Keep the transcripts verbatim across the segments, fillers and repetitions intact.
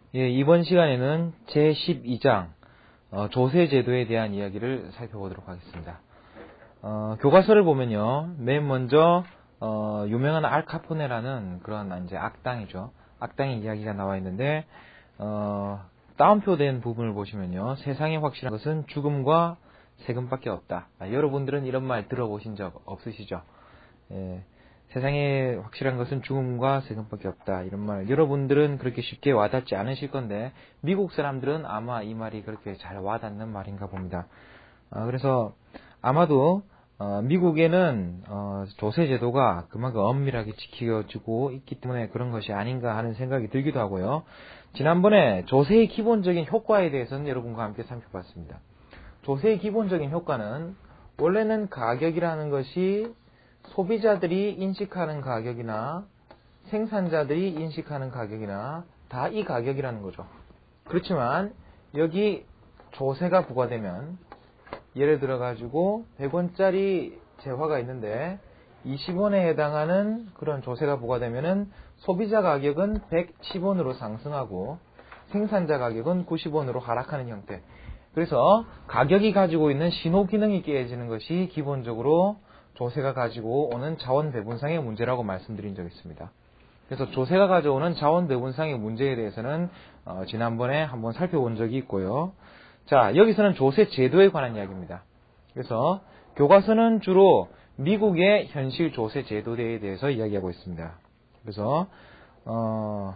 예, 이번 시간에는 제십이 장 어, 조세제도에 대한 이야기를 살펴보도록 하겠습니다. 어, 교과서를 보면요, 맨 먼저 어, 유명한 알카포네라는 그런 이제 악당이죠. 악당의 이야기가 나와 있는데 어, 따옴표된 부분을 보시면요, 세상에 확실한 것은 죽음과 세금밖에 없다. 아, 여러분들은 이런 말 들어보신 적 없으시죠? 예, 세상에 확실한 것은 죽음과 세금밖에 없다. 이런 말 여러분들은 그렇게 쉽게 와닿지 않으실 건데 미국 사람들은 아마 이 말이 그렇게 잘 와닿는 말인가 봅니다. 어, 그래서 아마도 어, 미국에는 어, 조세제도가 그만큼 엄밀하게 지켜지고 있기 때문에 그런 것이 아닌가 하는 생각이 들기도 하고요. 지난번에 조세의 기본적인 효과에 대해서는 여러분과 함께 살펴봤습니다. 조세의 기본적인 효과는 원래는 가격이라는 것이 소비자들이 인식하는 가격이나 생산자들이 인식하는 가격이나 다 이 가격이라는 거죠. 그렇지만 여기 조세가 부과되면 예를 들어 가지고 백 원짜리 재화가 있는데 이십 원에 해당하는 그런 조세가 부과되면은 소비자 가격은 백십 원으로 상승하고 생산자 가격은 구십 원으로 하락하는 형태. 그래서 가격이 가지고 있는 신호 기능이 깨지는 것이 기본적으로 조세가 가지고 오는 자원 배분상의 문제라고 말씀드린 적이 있습니다. 그래서 조세가 가져오는 자원 배분상의 문제에 대해서는 어, 지난번에 한번 살펴본 적이 있고요. 자, 여기서는 조세 제도에 관한 이야기입니다. 그래서 교과서는 주로 미국의 현실 조세 제도에 대해서 이야기하고 있습니다. 그래서 어,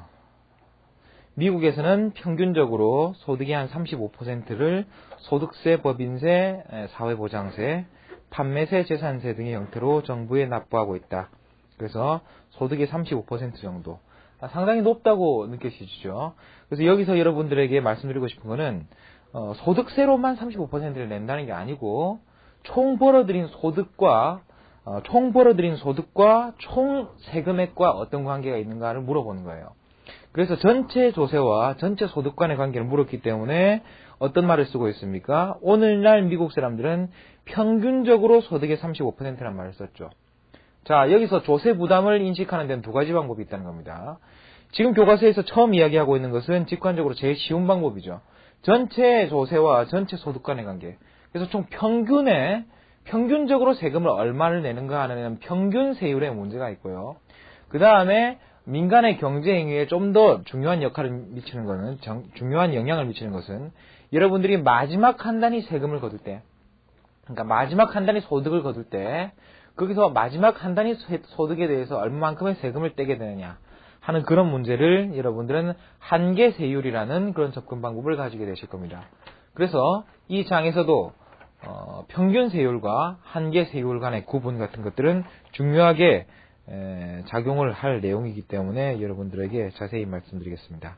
미국에서는 평균적으로 소득의 한 삼십오 퍼센트를 소득세, 법인세, 사회보장세, 판매세, 재산세 등의 형태로 정부에 납부하고 있다. 그래서 소득의 삼십오 퍼센트 정도. 상당히 높다고 느껴지죠. 그래서 여기서 여러분들에게 말씀드리고 싶은 거는 어, 소득세로만 삼십오 퍼센트를 낸다는 게 아니고 총 벌어들인 소득과 어, 총 벌어들인 소득과 총 세금액과 어떤 관계가 있는가를 물어보는 거예요. 그래서 전체 조세와 전체 소득 간의 관계를 물었기 때문에 어떤 말을 쓰고 있습니까? 오늘날 미국 사람들은 평균적으로 소득의 삼십오 퍼센트라는 말을 썼죠. 자, 여기서 조세 부담을 인식하는 데는 두 가지 방법이 있다는 겁니다. 지금 교과서에서 처음 이야기하고 있는 것은 직관적으로 제일 쉬운 방법이죠. 전체 조세와 전체 소득 간의 관계. 그래서 총 평균에 평균적으로 세금을 얼마를 내는가 하는 평균 세율의 문제가 있고요. 그 다음에 민간의 경제 행위에 좀 더 중요한 역할을 미치는 것은, 정, 중요한 영향을 미치는 것은 여러분들이 마지막 한 단위 세금을 거둘 때, 그러니까 마지막 한 단위 소득을 거둘 때 거기서 마지막 한 단위 소득에 대해서 얼마만큼의 세금을 떼게 되느냐 하는 그런 문제를 여러분들은 한계 세율이라는 그런 접근 방법을 가지게 되실 겁니다. 그래서 이 장에서도 어, 평균 세율과 한계 세율 간의 구분 같은 것들은 중요하게 에, 작용을 할 내용이기 때문에 여러분들에게 자세히 말씀드리겠습니다.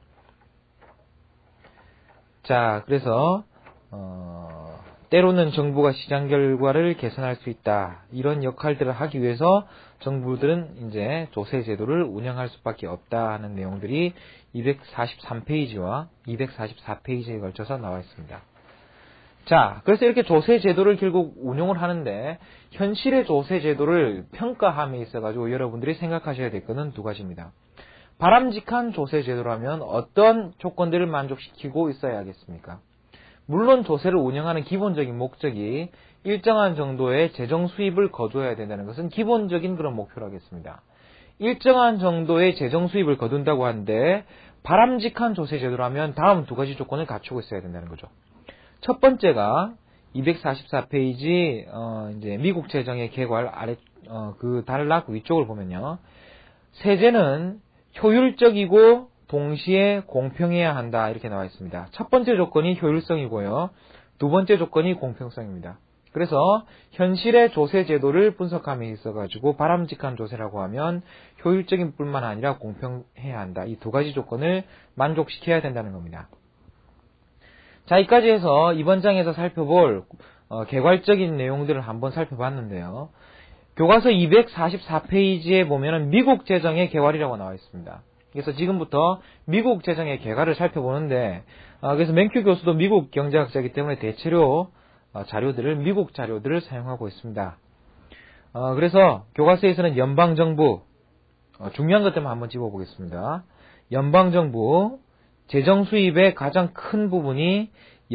자, 그래서 어, 때로는 정부가 시장 결과를 개선할 수 있다. 이런 역할들을 하기 위해서 정부들은 이제 조세 제도를 운영할 수밖에 없다 하는 내용들이 이백사십삼 페이지와 이백사십사 페이지에 걸쳐서 나와 있습니다. 자, 그래서 이렇게 조세 제도를 결국 운용을 하는데 현실의 조세 제도를 평가함에 있어가지고 여러분들이 생각하셔야 될 것은 두 가지입니다. 바람직한 조세 제도라면 어떤 조건들을 만족시키고 있어야 하겠습니까? 물론 조세를 운영하는 기본적인 목적이 일정한 정도의 재정 수입을 거둬야 된다는 것은 기본적인 그런 목표로 하겠습니다. 일정한 정도의 재정 수입을 거둔다고 하는데 바람직한 조세 제도라면 다음 두 가지 조건을 갖추고 있어야 된다는 거죠. 첫 번째가 이백사십사 페이지 어, 이제 미국 재정의 개괄 아래 어, 그 단락 위쪽을 보면요, 세제는 효율적이고 동시에 공평해야 한다 이렇게 나와 있습니다. 첫 번째 조건이 효율성이고요, 두 번째 조건이 공평성입니다. 그래서 현실의 조세 제도를 분석함에 있어 가지고 바람직한 조세라고 하면 효율적인 뿐만 아니라 공평해야 한다. 이 두 가지 조건을 만족시켜야 된다는 겁니다. 자, 여기까지 해서 이번 장에서 살펴볼 어, 개괄적인 내용들을 한번 살펴봤는데요. 교과서 이백사십사 페이지에 보면은 미국 재정의 개괄이라고 나와 있습니다. 그래서 지금부터 미국 재정의 개괄을 살펴보는데, 어, 그래서 맨큐 교수도 미국 경제학자이기 때문에 대체로 어, 자료들을 미국 자료들을 사용하고 있습니다. 어, 그래서 교과서에서는 연방정부, 어, 중요한 것들만 한번 집어보겠습니다. 연방정부, 재정 수입의 가장 큰 부분이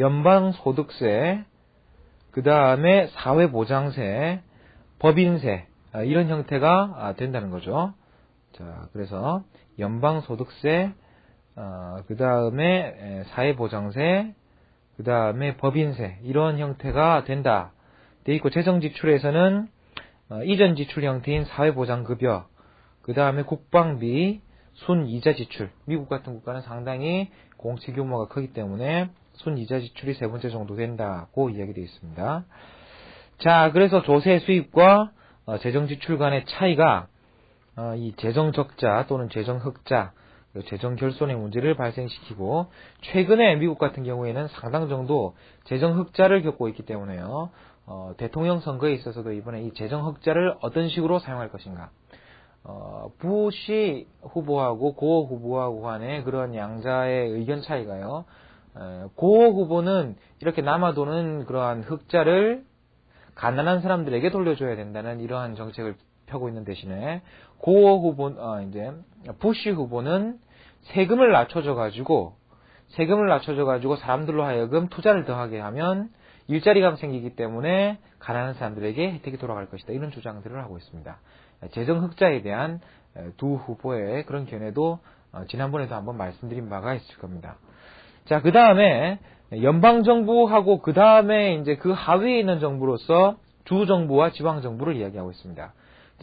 연방소득세, 그 다음에 사회보장세, 법인세, 이런 형태가 된다는 거죠. 자, 그래서 연방소득세, 그 다음에 사회보장세, 그 다음에 법인세, 이런 형태가 된다. 돼 있고, 재정지출에서는 이전 지출 형태인 사회보장급여, 그 다음에 국방비, 순이자 지출. 미국 같은 국가는 상당히 공채 규모가 크기 때문에 순이자 지출이 세 번째 정도 된다고 이야기되어 있습니다. 자, 그래서 조세 수입과 어, 재정 지출 간의 차이가 어, 이 재정 적자 또는 재정 흑자, 재정 결손의 문제를 발생시키고, 최근에 미국 같은 경우에는 상당 정도 재정 흑자를 겪고 있기 때문에요. 어, 대통령 선거에 있어서도 이번에 이 재정 흑자를 어떤 식으로 사용할 것인가. 어, 부시 후보하고 고 후보하고 간의 그런 양자의 의견 차이가요. 에, 고 후보는 이렇게 남아도는 그러한 흑자를 가난한 사람들에게 돌려줘야 된다는 이러한 정책을 펴고 있는 대신에, 고 후보, 어, 이제 부시 후보는 세금을 낮춰줘가지고 세금을 낮춰줘가지고 사람들로 하여금 투자를 더하게 하면 일자리가 생기기 때문에 가난한 사람들에게 혜택이 돌아갈 것이다. 이런 주장들을 하고 있습니다. 재정 흑자에 대한 두 후보의 그런 견해도 지난번에도 한번 말씀드린 바가 있을 겁니다. 자, 그 다음에 연방정부하고 그 다음에 이제 그 하위에 있는 정부로서 주정부와 지방정부를 이야기하고 있습니다.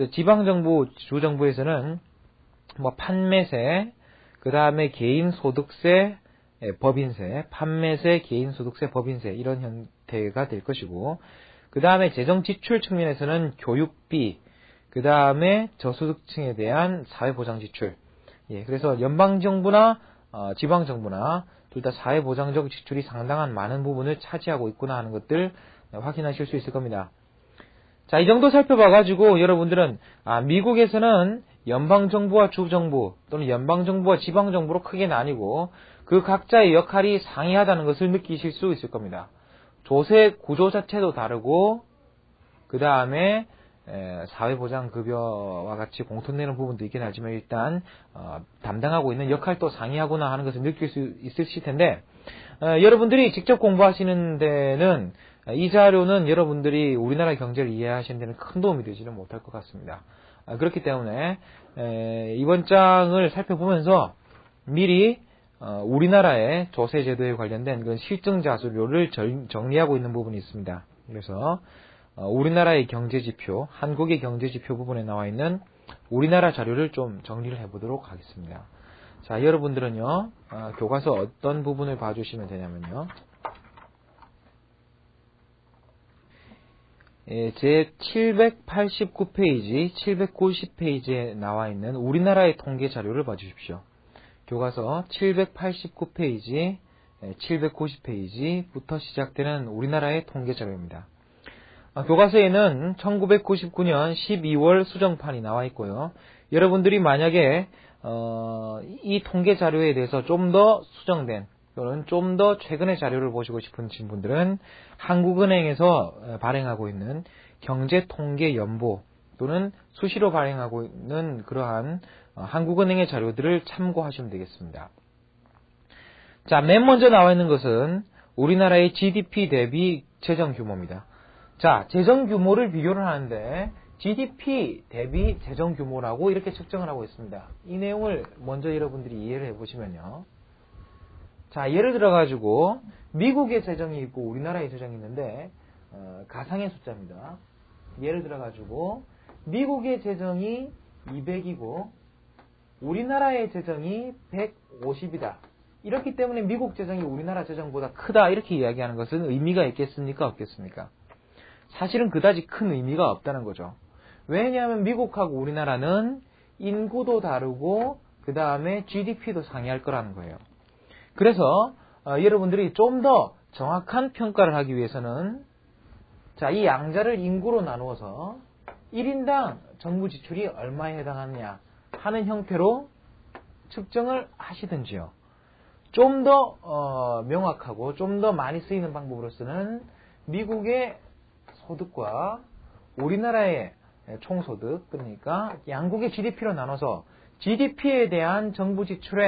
지방정부, 주정부에서는 뭐 판매세, 그 다음에 개인소득세, 법인세, 판매세, 개인소득세, 법인세, 이런 형태가 될 것이고, 그 다음에 재정지출 측면에서는 교육비, 그 다음에 저소득층에 대한 사회보장지출. 예, 그래서 연방정부나 어, 지방정부나 둘 다 사회보장적 지출이 상당한 많은 부분을 차지하고 있구나 하는 것들 확인하실 수 있을 겁니다. 자, 이 정도 살펴봐가지고 여러분들은 아, 미국에서는 연방정부와 주정부 또는 연방정부와 지방정부로 크게 나뉘고 그 각자의 역할이 상이하다는 것을 느끼실 수 있을 겁니다. 조세 구조 자체도 다르고, 그 다음에 사회보장급여와 같이 공통되는 부분도 있긴 하지만 일단 어, 담당하고 있는 역할도 상이하구나 하는 것을 느낄 수 있으실 텐데, 어, 여러분들이 직접 공부하시는 데는 이 자료는 여러분들이 우리나라 경제를 이해하시는 데는 큰 도움이 되지는 못할 것 같습니다. 아, 그렇기 때문에 에, 이번 장을 살펴보면서 미리 어, 우리나라의 조세제도에 관련된 그 실증 자료를 정리하고 있는 부분이 있습니다. 그래서 어, 우리나라의 경제지표, 한국의 경제지표 부분에 나와 있는 우리나라 자료를 좀 정리를 해보도록 하겠습니다. 자, 여러분들은요, 어, 교과서 어떤 부분을 봐주시면 되냐면요. 예, 제 칠백팔십구 페이지, 칠백구십 페이지에 나와 있는 우리나라의 통계 자료를 봐주십시오. 교과서 칠백팔십구 페이지, 칠백구십 페이지부터 시작되는 우리나라의 통계 자료입니다. 아, 교과서에는 천구백구십구 년 십이월 수정판이 나와 있고요. 여러분들이 만약에 어, 이 통계 자료에 대해서 좀 더 수정된 또는 좀 더 최근의 자료를 보시고 싶으신 분들은 한국은행에서 발행하고 있는 경제통계연보 또는 수시로 발행하고 있는 그러한 한국은행의 자료들을 참고하시면 되겠습니다. 자, 맨 먼저 나와 있는 것은 우리나라의 지디피 대비 재정 규모입니다. 자, 재정 규모를 비교를 하는데 지디피 대비 재정 규모라고 이렇게 측정을 하고 있습니다. 이 내용을 먼저 여러분들이 이해를 해보시면요. 자, 예를 들어가지고 미국의 재정이 있고 우리나라의 재정이 있는데 어, 가상의 숫자입니다. 예를 들어가지고 미국의 재정이 이백이고 우리나라의 재정이 백오십이다. 이렇기 때문에 미국 재정이 우리나라 재정보다 크다 이렇게 이야기하는 것은 의미가 있겠습니까? 없겠습니까? 사실은 그다지 큰 의미가 없다는 거죠. 왜냐하면 미국하고 우리나라는 인구도 다르고 그 다음에 지디피도 상이할 거라는 거예요. 그래서 어, 여러분들이 좀 더 정확한 평가를 하기 위해서는 자, 이 양자를 인구로 나누어서 일 인당 정부 지출이 얼마에 해당하느냐 하는 형태로 측정을 하시든지요. 좀 더 어, 명확하고 좀 더 많이 쓰이는 방법으로서는 미국의 소득과 우리나라의 총소득, 그러니까 양국의 지디피로 나눠서 지디피에 대한 정부 지출의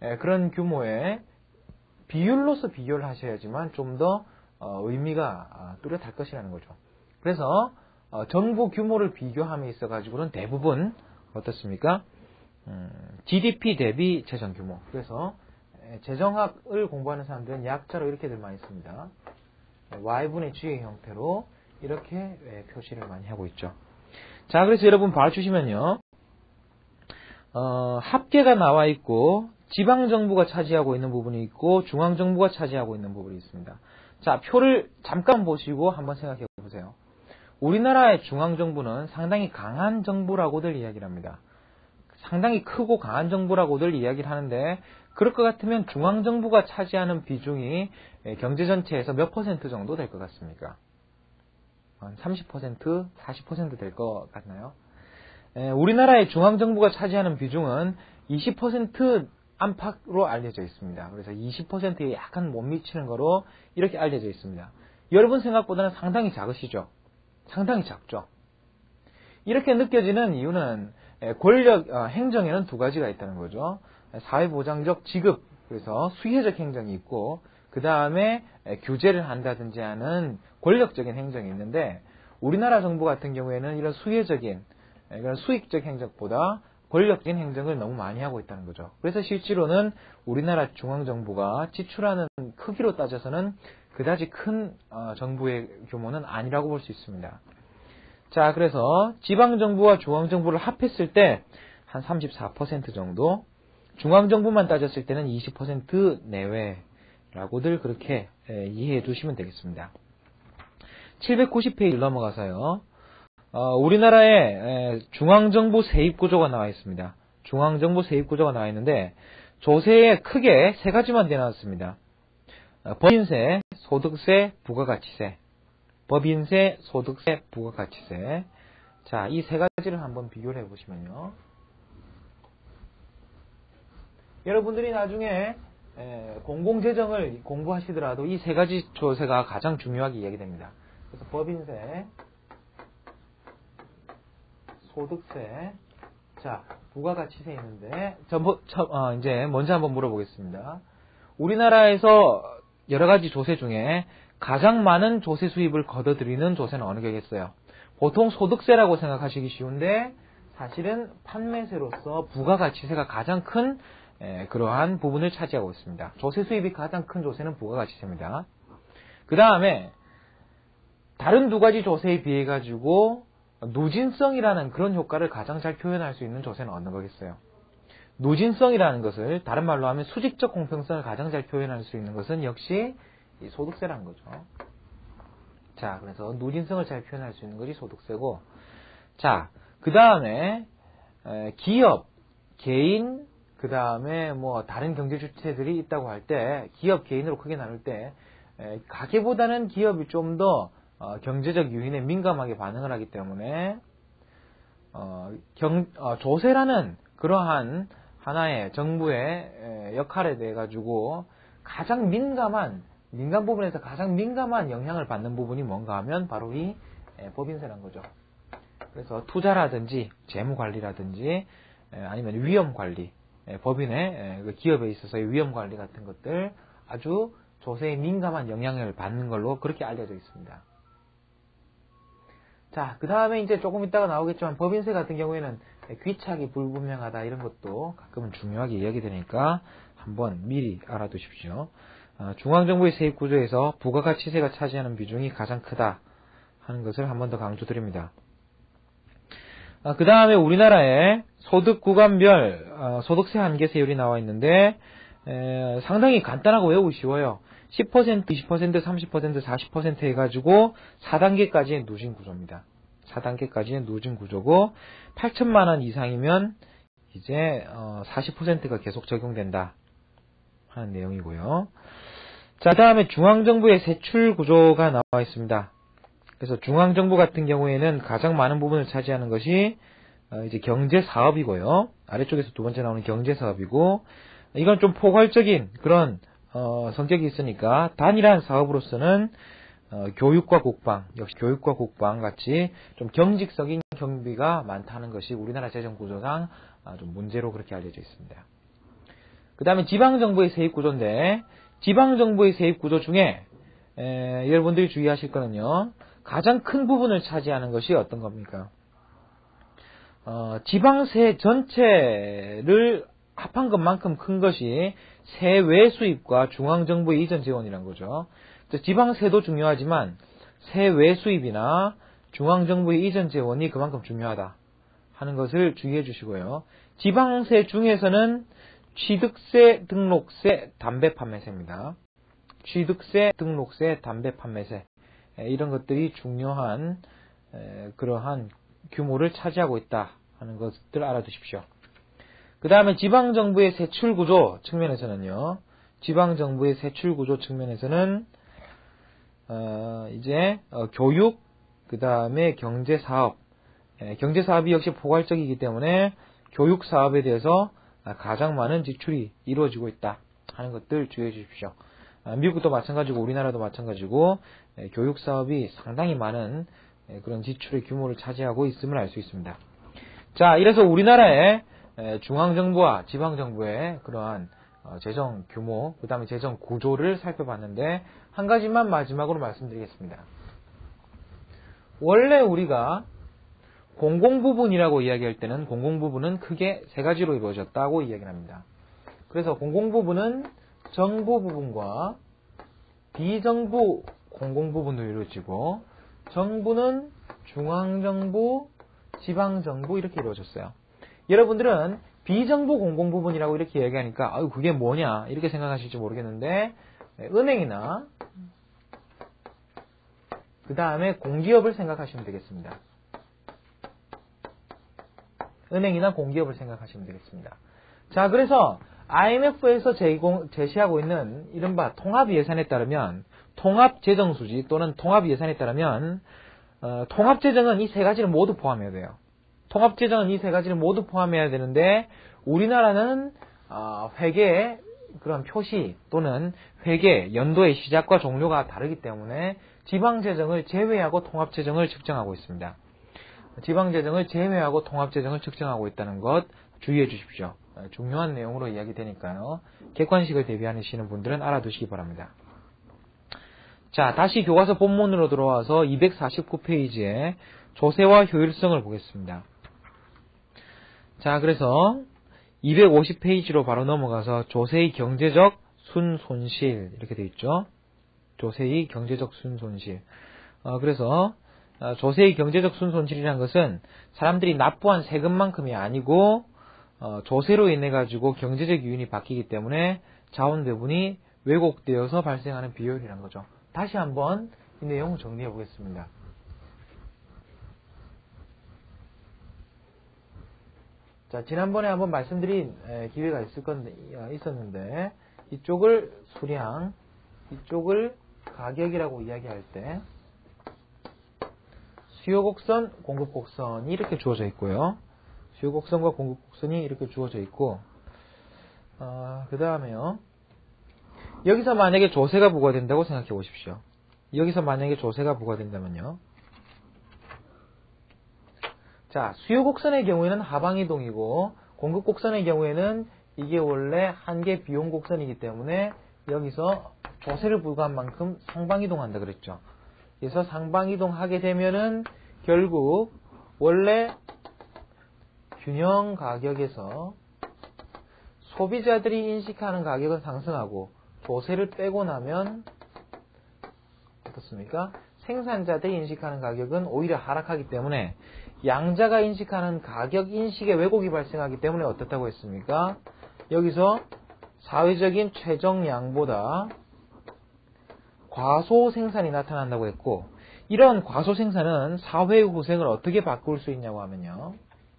에, 그런 규모의 비율로서 비교를 하셔야지만 좀 더 어, 의미가 어, 뚜렷할 것이라는 거죠. 그래서 어, 정부 규모를 비교함에 있어 가지고는 대부분 어떻습니까? 음, 지디피 대비 재정 규모. 그래서 에, 재정학을 공부하는 사람들은 약자로 이렇게들 많이 씁니다. Y분의 G의 형태로 이렇게 에, 표시를 많이 하고 있죠. 자, 그래서 여러분 봐주시면요. 어, 합계가 나와 있고 지방정부가 차지하고 있는 부분이 있고 중앙정부가 차지하고 있는 부분이 있습니다. 자, 표를 잠깐 보시고 한번 생각해 보세요. 우리나라의 중앙정부는 상당히 강한 정부라고들 이야기를 합니다. 상당히 크고 강한 정부라고들 이야기를 하는데 그럴 것 같으면 중앙정부가 차지하는 비중이 경제 전체에서 몇 퍼센트 정도 될 것 같습니까? 한 삼십 퍼센트, 사십 퍼센트 될 것 같나요? 에, 우리나라의 중앙정부가 차지하는 비중은 이십 퍼센트 안팎으로 알려져 있습니다. 그래서 이십 퍼센트에 약간 못 미치는 거로 이렇게 알려져 있습니다. 여러분 생각보다는 상당히 작으시죠? 상당히 작죠? 이렇게 느껴지는 이유는 권력, 어, 행정에는 두 가지가 있다는 거죠. 사회보장적 지급, 그래서 수혜적 행정이 있고 그 다음에 규제를 한다든지 하는 권력적인 행정이 있는데 우리나라 정부 같은 경우에는 이런 수혜적인 이런 수익적 행정보다 권력적인 행정을 너무 많이 하고 있다는 거죠. 그래서 실제로는 우리나라 중앙정부가 지출하는 크기로 따져서는 그다지 큰 정부의 규모는 아니라고 볼 수 있습니다. 자, 그래서 지방정부와 중앙정부를 합했을 때 한 삼십사 퍼센트 정도, 중앙정부만 따졌을 때는 이십 퍼센트 내외라고들 그렇게 이해해 두시면 되겠습니다. 칠백구십 페이지를 넘어가서요. 어, 우리나라의 중앙정부 세입구조가 나와 있습니다. 중앙정부 세입구조가 나와 있는데 조세에 크게 세 가지만 되어놨습니다. 어, 법인세, 소득세, 부가가치세. 법인세, 소득세, 부가가치세. 자, 이 세 가지를 한번 비교를 해보시면요. 여러분들이 나중에 에, 공공재정을 공부하시더라도 이 세 가지 조세가 가장 중요하게 이야기됩니다. 그래서 법인세, 소득세, 자, 부가가치세 있는데, 저, 저, 어, 이제 먼저 한번 물어보겠습니다. 우리나라에서 여러 가지 조세 중에 가장 많은 조세 수입을 걷어들이는 조세는 어느 게겠어요? 보통 소득세라고 생각하시기 쉬운데, 사실은 판매세로서 부가가치세가 가장 큰 에, 그러한 부분을 차지하고 있습니다. 조세 수입이 가장 큰 조세는 부가가치세입니다. 그 다음에 다른 두 가지 조세에 비해 가지고 누진성이라는 그런 효과를 가장 잘 표현할 수 있는 조세는 어느 거겠어요? 누진성이라는 것을 다른 말로 하면 수직적 공평성을 가장 잘 표현할 수 있는 것은 역시 이 소득세라는 거죠. 자, 그래서 누진성을 잘 표현할 수 있는 것이 소득세고, 자, 그 다음에 기업, 개인, 그 다음에 뭐 다른 경제 주체들이 있다고 할 때 기업, 개인으로 크게 나눌 때 가계보다는 기업이 좀 더 어, 경제적 요인에 민감하게 반응을 하기 때문에 어, 경, 어, 조세라는 그러한 하나의 정부의 역할에 대해 가지고 가장 민감한 민간 부분에서 가장 민감한 영향을 받는 부분이 뭔가 하면 바로 이 에, 법인세란 거죠. 그래서 투자라든지 재무관리라든지 에, 아니면 위험관리, 에, 법인의 에, 그 기업에 있어서의 위험관리 같은 것들 아주 조세에 민감한 영향을 받는 걸로 그렇게 알려져 있습니다. 자, 그 다음에 이제 조금 있다가 나오겠지만 법인세 같은 경우에는 귀착이 불분명하다 이런 것도 가끔은 중요하게 이야기되니까 한번 미리 알아두십시오. 어, 중앙정부의 세입구조에서 부가가치세가 차지하는 비중이 가장 크다 하는 것을 한 번 더 강조드립니다. 어, 그 다음에 우리나라의 소득 구간별 어, 소득세 한계세율이 나와 있는데 에, 상당히 간단하고 외우기 쉬워요. 십 퍼센트, 이십 퍼센트, 삼십 퍼센트, 사십 퍼센트 해가지고 사 단계까지의 누진 구조입니다. 사 단계까지의 누진 구조고 팔천만 원 이상이면 이제 어, 사십 퍼센트가 계속 적용된다 하는 내용이고요. 자, 다음에 중앙정부의 세출 구조가 나와 있습니다. 그래서 중앙정부 같은 경우에는 가장 많은 부분을 차지하는 것이 어, 이제 경제사업이고요. 아래쪽에서 두 번째 나오는 경제사업이고 이건 좀 포괄적인 그런 어, 성격이 있으니까 단일한 사업으로서는 어, 교육과 국방, 역시 교육과 국방 같이 좀 경직적인 경비가 많다는 것이 우리나라 재정구조상 아, 좀 문제로 그렇게 알려져 있습니다. 그 다음에 지방정부의 세입구조인데 지방정부의 세입구조 중에 에, 여러분들이 주의하실 거는요. 가장 큰 부분을 차지하는 것이 어떤 겁니까? 어, 지방세 전체를 합한 것만큼 큰 것이 세외 수입과 중앙정부의 이전 재원이라는 거죠. 지방세도 중요하지만 세외 수입이나 중앙정부의 이전 재원이 그만큼 중요하다 하는 것을 주의해 주시고요. 지방세 중에서는 취득세, 등록세, 담배 판매세입니다. 취득세, 등록세, 담배 판매세 이런 것들이 중요한 그러한 규모를 차지하고 있다 하는 것들 알아두십시오. 그 다음에 지방정부의 세출구조 측면에서는요. 지방정부의 세출구조 측면에서는 어, 이제 어, 교육, 그 다음에 경제사업, 에, 경제사업이 역시 포괄적이기 때문에 교육사업에 대해서 가장 많은 지출이 이루어지고 있다 하는 것들 주의해 주십시오. 아, 미국도 마찬가지고 우리나라도 마찬가지고 에, 교육사업이 상당히 많은 에, 그런 지출의 규모를 차지하고 있음을 알 수 있습니다. 자, 이래서 우리나라의 에, 중앙정부와 지방정부의 그러한 어, 재정 규모, 그 다음에 재정 구조를 살펴봤는데 한 가지만 마지막으로 말씀드리겠습니다. 원래 우리가 공공부분이라고 이야기할 때는 공공부분은 크게 세 가지로 이루어졌다고 이야기를 합니다. 그래서 공공부분은 정부 부분과 비정부 공공부분으로 이루어지고 정부는 중앙정부, 지방정부 이렇게 이루어졌어요. 여러분들은 비정부 공공부분이라고 이렇게 얘기하니까 아유 그게 뭐냐 이렇게 생각하실지 모르겠는데 은행이나 그 다음에 공기업을 생각하시면 되겠습니다. 은행이나 공기업을 생각하시면 되겠습니다. 자, 그래서 아이엠에프에서 제공, 제시하고 있는 이른바 통합예산에 따르면 통합재정수지 또는 통합예산에 따르면 어, 통합재정은 이 세 가지를 모두 포함해야 돼요. 통합재정은 이 세 가지를 모두 포함해야 되는데 우리나라는 어, 회계의 그런 표시 또는 회계 연도의 시작과 종료가 다르기 때문에 지방재정을 제외하고 통합재정을 측정하고 있습니다. 지방재정을 제외하고 통합재정을 측정하고 있다는 것 주의해 주십시오. 중요한 내용으로 이야기되니까요. 객관식을 대비하시는 분들은 알아두시기 바랍니다. 자, 다시 교과서 본문으로 들어와서 이백사십구 페이지에 조세와 효율성을 보겠습니다. 자, 그래서 이백오십 페이지로 바로 넘어가서 조세의 경제적 순손실 이렇게 되어 있죠. 조세의 경제적 순손실. 어, 그래서 조세의 경제적 순손실이라는 것은 사람들이 납부한 세금만큼이 아니고 어, 조세로 인해 가지고 경제적 유인이 바뀌기 때문에 자원 배분이 왜곡되어서 발생하는 비효율이라는 거죠. 다시 한번 이 내용을 정리해 보겠습니다. 자, 지난번에 한번 말씀드린 기회가 있을 건데, 있었는데 이쪽을 수량, 이쪽을 가격이라고 이야기할 때 수요곡선, 공급곡선이 이렇게 주어져 있고요. 수요곡선과 공급곡선이 이렇게 주어져 있고 어, 그 다음에요. 여기서 만약에 조세가 부과된다고 생각해 보십시오. 여기서 만약에 조세가 부과된다면요. 자, 수요곡선의 경우에는 하방이동이고 공급곡선의 경우에는 이게 원래 한계 비용곡선이기 때문에 여기서 조세를 부과한 만큼 상방이동한다 그랬죠. 그래서 상방이동하게 되면은 결국 원래 균형 가격에서 소비자들이 인식하는 가격은 상승하고 조세를 빼고 나면 어떻습니까? 생산자들이 인식하는 가격은 오히려 하락하기 때문에 양자가 인식하는 가격 인식에 왜곡이 발생하기 때문에 어떻다고 했습니까? 여기서 사회적인 최정량보다 과소 생산이 나타난다고 했고 이런 과소 생산은 사회의 구성을 어떻게 바꿀 수 있냐고 하면요.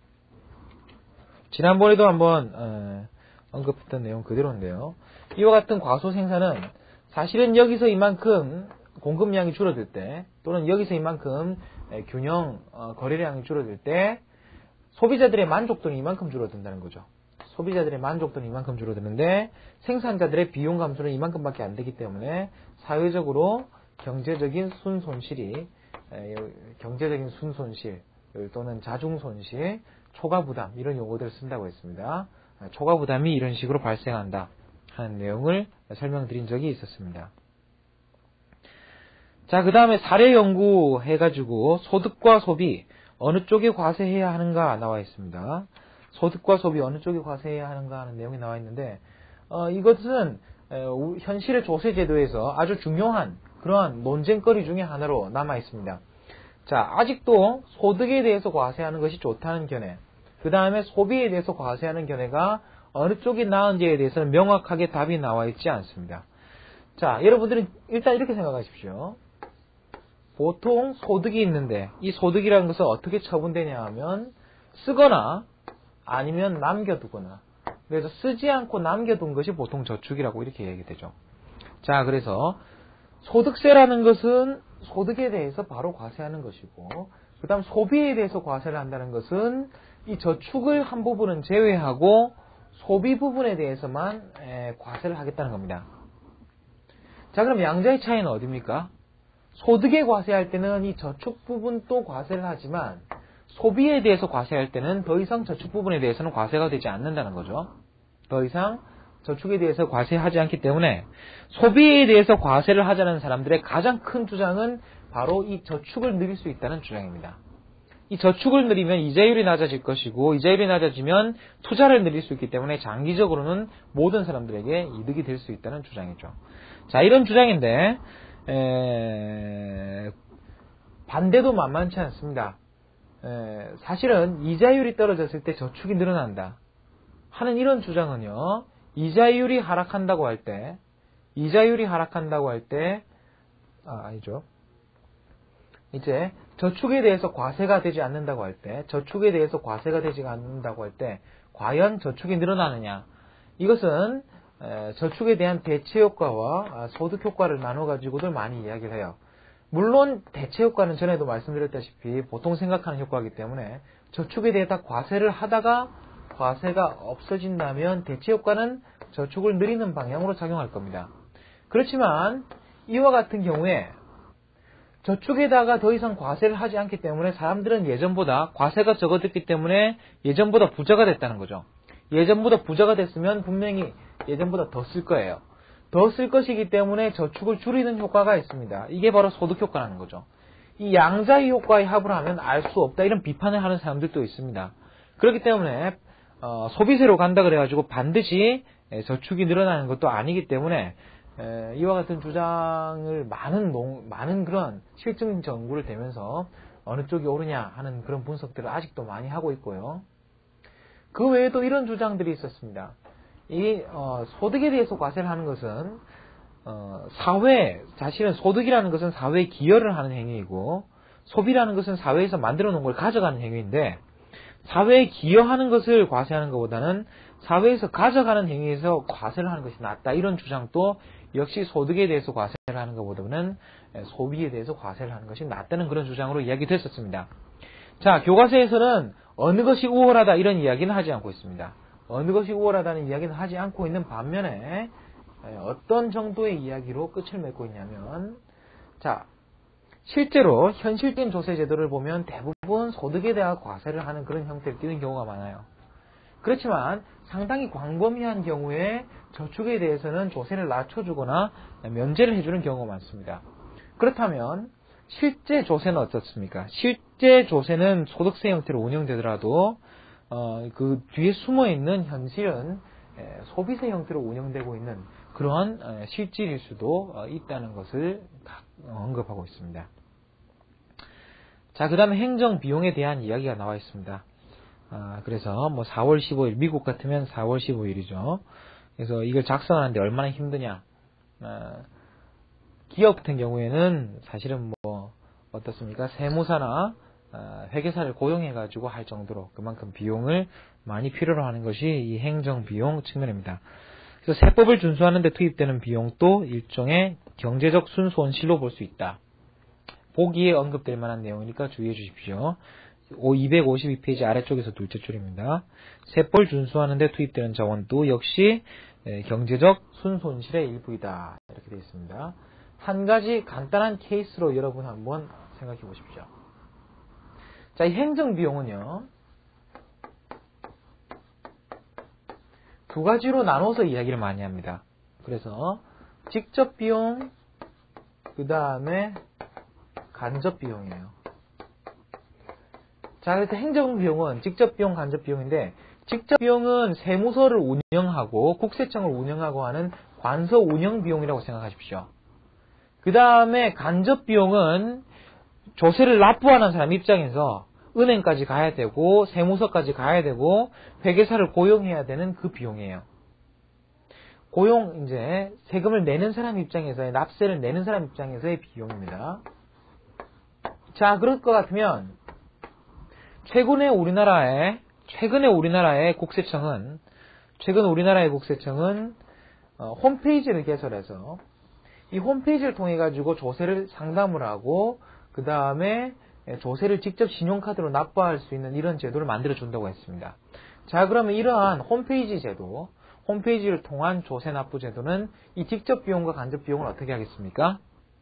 지난번에도 한번 어, 언급했던 내용 그대로인데요. 이와 같은 과소 생산은 사실은 여기서 이만큼 공급량이 줄어들 때 또는 여기서 이만큼 균형 어, 거래량이 줄어들 때 소비자들의 만족도는 이만큼 줄어든다는 거죠. 소비자들의 만족도는 이만큼 줄어드는데 생산자들의 비용 감소는 이만큼밖에 안 되기 때문에 사회적으로 경제적인 순손실이 에, 경제적인 순손실 또는 자중손실, 초과부담 이런 용어들을 쓴다고 했습니다. 초과 부담이 이런 식으로 발생한다 하는 내용을 설명드린 적이 있었습니다. 자, 그 다음에 사례 연구 해가지고 소득과 소비 어느 쪽에 과세해야 하는가 나와 있습니다. 소득과 소비 어느 쪽에 과세해야 하는가 하는 내용이 나와 있는데 어, 이것은 현실의 조세제도에서 아주 중요한 그러한 논쟁거리 중에 하나로 남아 있습니다. 자, 아직도 소득에 대해서 과세하는 것이 좋다는 견해, 그 다음에 소비에 대해서 과세하는 견해가 어느 쪽이 나은지에 대해서는 명확하게 답이 나와 있지 않습니다. 자, 여러분들은 일단 이렇게 생각하십시오. 보통 소득이 있는데 이 소득이라는 것은 어떻게 처분되냐 하면 쓰거나 아니면 남겨두거나, 그래서 쓰지 않고 남겨둔 것이 보통 저축이라고 이렇게 얘기되죠. 자, 그래서 소득세라는 것은 소득에 대해서 바로 과세하는 것이고, 그 다음 소비에 대해서 과세를 한다는 것은 이 저축을 한 부분은 제외하고 소비 부분에 대해서만 과세를 하겠다는 겁니다. 자, 그럼 양자의 차이는 어디입니까? 소득에 과세할 때는 이 저축 부분도 과세를 하지만 소비에 대해서 과세할 때는 더 이상 저축 부분에 대해서는 과세가 되지 않는다는 거죠. 더 이상 저축에 대해서 과세하지 않기 때문에 소비에 대해서 과세를 하자는 사람들의 가장 큰 주장은 바로 이 저축을 늘릴 수 있다는 주장입니다. 이 저축을 늘리면 이자율이 낮아질 것이고, 이자율이 낮아지면 투자를 늘릴 수 있기 때문에 장기적으로는 모든 사람들에게 이득이 될 수 있다는 주장이죠. 자, 이런 주장인데 에... 반대도 만만치 않습니다. 에... 사실은 이자율이 떨어졌을 때 저축이 늘어난다 하는 이런 주장은요, 이자율이 하락한다고 할 때, 이자율이 하락한다고 할 때, 아, 아니죠. 이제 저축에 대해서 과세가 되지 않는다고 할 때, 저축에 대해서 과세가 되지 않는다고 할 때, 과연 저축이 늘어나느냐? 이것은 저축에 대한 대체 효과와 소득 효과를 나눠 가지고들 많이 이야기를 해요. 물론 대체 효과는 전에도 말씀드렸다시피 보통 생각하는 효과이기 때문에 저축에 대해서 과세를 하다가 과세가 없어진다면 대체 효과는 저축을 늘리는 방향으로 작용할 겁니다. 그렇지만 이와 같은 경우에 저축에다가 더 이상 과세를 하지 않기 때문에 사람들은 예전보다 과세가 적어졌기 때문에 예전보다 부자가 됐다는 거죠. 예전보다 부자가 됐으면 분명히 예전보다 더 쓸 거예요. 더 쓸 것이기 때문에 저축을 줄이는 효과가 있습니다. 이게 바로 소득 효과라는 거죠. 이 양자의 효과의 합을 하면 알 수 없다 이런 비판을 하는 사람들도 있습니다. 그렇기 때문에 어, 소비세로 간다 그래가지고 반드시 저축이 늘어나는 것도 아니기 때문에 에, 이와 같은 주장을 많은 농, 많은 그런 실증 연구를 대면서 어느 쪽이 옳으냐 하는 그런 분석들을 아직도 많이 하고 있고요. 그 외에도 이런 주장들이 있었습니다. 이 어, 소득에 대해서 과세를 하는 것은 어, 사회, 사실은 소득이라는 것은 사회에 기여를 하는 행위이고 소비라는 것은 사회에서 만들어 놓은 걸 가져가는 행위인데, 사회에 기여하는 것을 과세하는 것보다는 사회에서 가져가는 행위에서 과세를 하는 것이 낫다, 이런 주장도 역시 소득에 대해서 과세를 하는 것보다는 소비에 대해서 과세를 하는 것이 낫다는 그런 주장으로 이야기됐었습니다. 자, 교과서에서는 어느 것이 우월하다 이런 이야기는 하지 않고 있습니다. 어느 것이 우월하다는 이야기는 하지 않고 있는 반면에 어떤 정도의 이야기로 끝을 맺고 있냐면, 자, 실제로 현실적인 조세 제도를 보면 대부분 소득에 대한 과세를 하는 그런 형태를 띠는 경우가 많아요. 그렇지만 상당히 광범위한 경우에 저축에 대해서는 조세를 낮춰주거나 면제를 해주는 경우가 많습니다. 그렇다면 실제 조세는 어떻습니까? 실제 조세는 소득세 형태로 운영되더라도 어, 그 뒤에 숨어있는 현실은 에, 소비세 형태로 운영되고 있는 그러한 에, 실질일 수도 어, 있다는 것을 언급하고 있습니다. 자, 그 다음에 행정 비용에 대한 이야기가 나와 있습니다. 아, 그래서 뭐 사월 십오일, 미국 같으면 사월 십오일이죠. 그래서 이걸 작성하는데 얼마나 힘드냐. 아, 기업 같은 경우에는 사실은 뭐 어떻습니까? 세무사나 아, 회계사를 고용해가지고 할 정도로 그만큼 비용을 많이 필요로 하는 것이 이 행정 비용 측면입니다. 그래서 세법을 준수하는 데 투입되는 비용도 일종의 경제적 순손실로 볼 수 있다. 보기에 언급될 만한 내용이니까 주의해 주십시오. 이백오십이 페이지 아래쪽에서 둘째 줄입니다. 세법을 준수하는 데 투입되는 자원도 역시 경제적 순손실의 일부이다. 이렇게 되어 있습니다. 한 가지 간단한 케이스로 여러분 한번 생각해 보십시오. 자, 이 행정비용은요, 두 가지로 나눠서 이야기를 많이 합니다. 그래서 직접 비용, 그 다음에 간접 비용이에요. 자, 그래서 행정 비용은 직접 비용, 간접 비용인데, 직접 비용은 세무서를 운영하고 국세청을 운영하고 하는 관서 운영 비용이라고 생각하십시오. 그 다음에 간접 비용은 조세를 납부하는 사람 입장에서 은행까지 가야 되고 세무서까지 가야 되고 회계사를 고용해야 되는 그 비용이에요. 고용, 이제 세금을 내는 사람 입장에서의, 납세를 내는 사람 입장에서의 비용입니다. 자, 그럴 것 같으면 최근에 우리나라의 최근에 우리나라의 국세청은 최근 우리나라의 국세청은 어, 홈페이지를 개설해서 이 홈페이지를 통해 가지고 조세를 상담을 하고 그 다음에 조세를 직접 신용카드로 납부할 수 있는 이런 제도를 만들어 준다고 했습니다. 자, 그러면 이러한 홈페이지 제도, 홈페이지를 통한 조세 납부 제도는 이 직접 비용과 간접 비용을 어떻게 하겠습니까?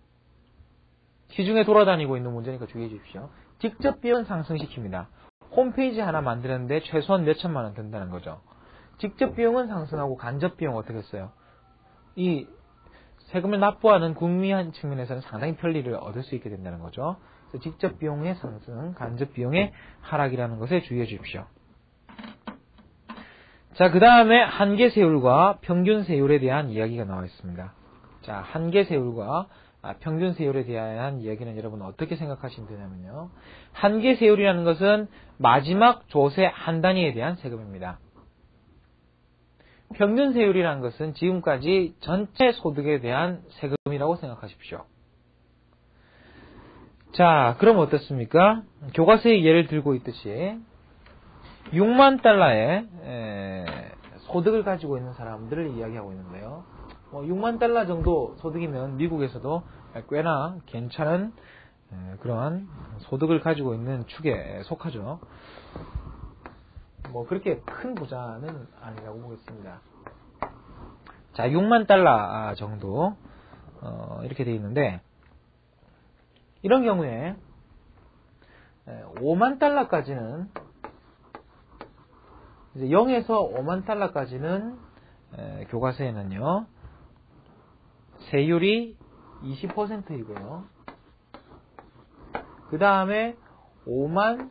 시중에 돌아다니고 있는 문제니까 주의해 주십시오. 직접 비용은 상승시킵니다. 홈페이지 하나 만드는데 최소한 몇 천만 원 든다는 거죠. 직접 비용은 상승하고 간접 비용은 어떻게 했어요? 이 세금을 납부하는 국민 측면에서는 상당히 편리를 얻을 수 있게 된다는 거죠. 그래서 직접 비용의 상승, 간접 비용의 하락이라는 것에 주의해 주십시오. 자, 그 다음에 한계세율과 평균세율에 대한 이야기가 나와 있습니다. 자, 한계세율과 아, 평균세율에 대한 이야기는 여러분 어떻게 생각하시면 되냐면요. 한계세율이라는 것은 마지막 조세 한 단위에 대한 세금입니다. 평균세율이라는 것은 지금까지 전체 소득에 대한 세금이라고 생각하십시오. 자, 그럼 어떻습니까? 교과서에 예를 들고 있듯이 육만 달러의 에, 소득을 가지고 있는 사람들을 이야기하고 있는데요. 뭐 육만 달러 정도 소득이면 미국에서도 꽤나 괜찮은 그러한 소득을 가지고 있는 축에 속하죠. 뭐 그렇게 큰 부자는 아니라고 보겠습니다. 자, 육만 달러 정도 어, 이렇게 되어 있는데 이런 경우에 오만 달러까지는 이제 영에서 오만 달러까지는 에, 교과서에는요 세율이 이십 퍼센트이고요. 그 다음에 오만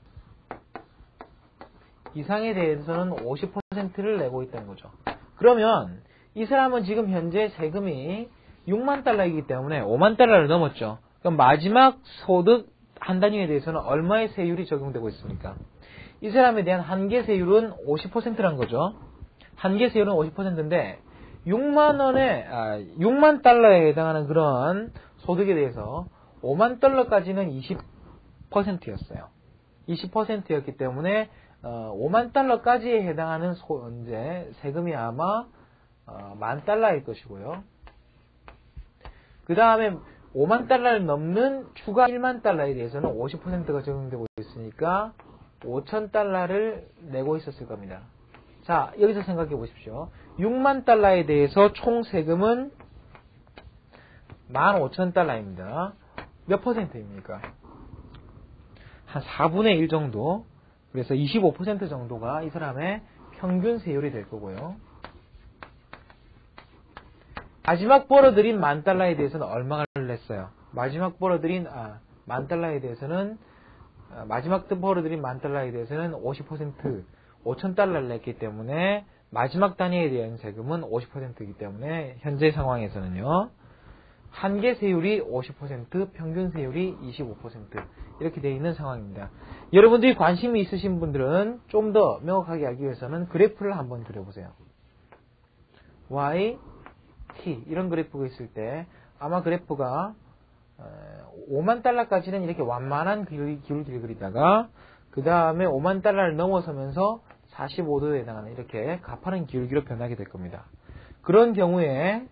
이상에 대해서는 오십 퍼센트를 내고 있다는 거죠. 그러면 이 사람은 지금 현재 세금이 육만 달러이기 때문에 오만 달러를 넘었죠. 그럼 마지막 소득 한 단위에 대해서는 얼마의 세율이 적용되고 있습니까? 이 사람에 대한 한계세율은 오십 퍼센트란 거죠. 한계세율은 오십 퍼센트인데 육만 원에, 아, 육만 달러에 해당하는 그런 소득에 대해서 오만 달러까지는 이십 퍼센트였어요. 이십 퍼센트였기 때문에, 어, 오만 달러까지에 해당하는 소, 이제 세금이 아마, 어, 만 달러일 것이고요. 그 다음에 오만 달러를 넘는 추가 일만 달러에 대해서는 오십 퍼센트가 적용되고 있으니까 오천 달러를 내고 있었을 겁니다. 자, 여기서 생각해 보십시오. 육만 달러에 대해서 총 세금은 만 오천 달러입니다. 몇 퍼센트입니까? 한 사분의 일 정도. 그래서 이십오 퍼센트 정도가 이 사람의 평균 세율이 될 거고요. 마지막 벌어들인 만 달러에 대해서는 얼마를 냈어요? 마지막 벌어들인 아, 만 달러에 대해서는 아, 마지막 벌어들인 만 달러에 대해서는 오십 퍼센트 오천 달러를 냈기 때문에 마지막 단위에 대한 세금은 오십 퍼센트이기 때문에 현재 상황에서는요. 한계세율이 오십 퍼센트, 평균세율이 이십오 퍼센트 이렇게 되어 있는 상황입니다. 여러분들이 관심이 있으신 분들은 좀 더 명확하게 알기 위해서는 그래프를 한번 그려보세요. Y, T 이런 그래프가 있을 때 아마 그래프가 오만 달러까지는 이렇게 완만한 기울기를 그리다가 그 다음에 오만 달러를 넘어서면서 사십오 도에 해당하는 이렇게 가파른 기울기로 변하게 될 겁니다. 그런 경우에